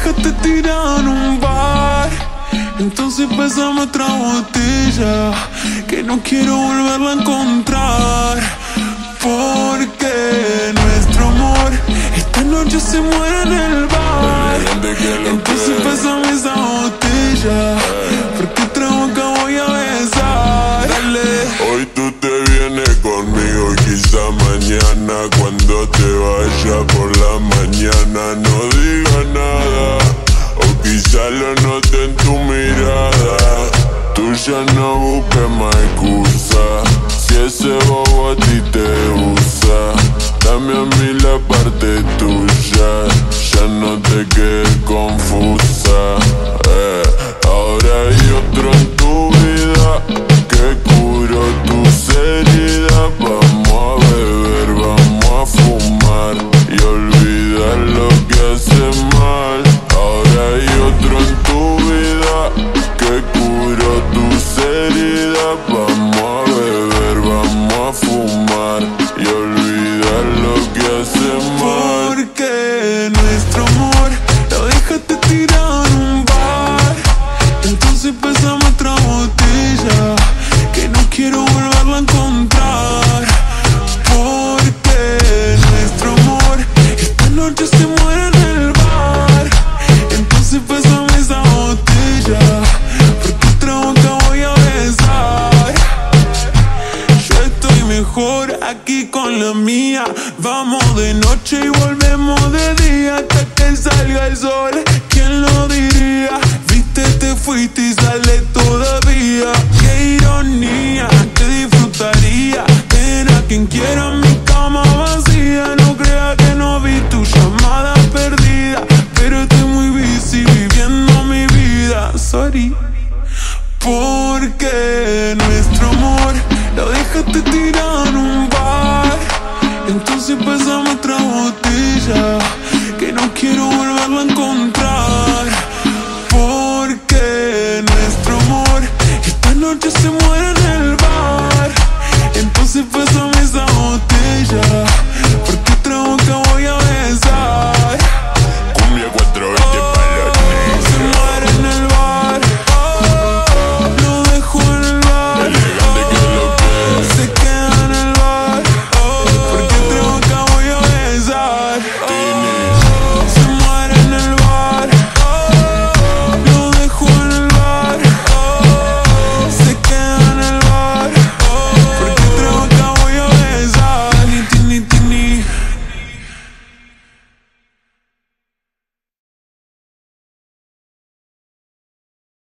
dejaste tirado en un bar. Entonces pásame otra botella, que no quiero volverla a encontrar. Porque nuestro amor esta noche se muere en el bar. Entonces pásame esa botella, porque otra boca voy a besar. Dale. Hoy tú te vienes conmigo, quizá mañana cuando te vaya por la mañana no diga nada, o quizá lo note en tu mirada. Tú ya no busques más excusa, si ese bobo a ti te usa. Dame a mí la parte tuya, ya no te quedes confusa. Ahora hay otro en tu vida que curó tus heridas. Vamos a beber, vamos a fumar y olvidar lo que hace mal. Ahora hay otro en tu vida que curó tus heridas. Vamos a beber, vamos a fumar y olvidar lo que hace mal. Porque nuestro amor lo dejaste tirado en un bar. Entonces pásame otra botella, que no quiero volverla a encontrar. Porque nuestro amor esta noche se muere en el bar. Entonces pásame esa botella, porque otra boca voy a besar. Yo estoy mejor aquí con la mía. Vamos de noche y volvemos de día hasta que salga el sol. ¿Quién lo diría? Viste, te fuiste y sale todavía. Qué ironía, que disfrutaría tener a quien quiera mi cama vacía. No crea que no vi tu llamada perdida, pero estoy muy busy viviendo mi vida. Sorry. Porque nuestro amor lo dejaste tirado en un bar. Entonces pásame otra botella, que no quiero volverla a encontrar.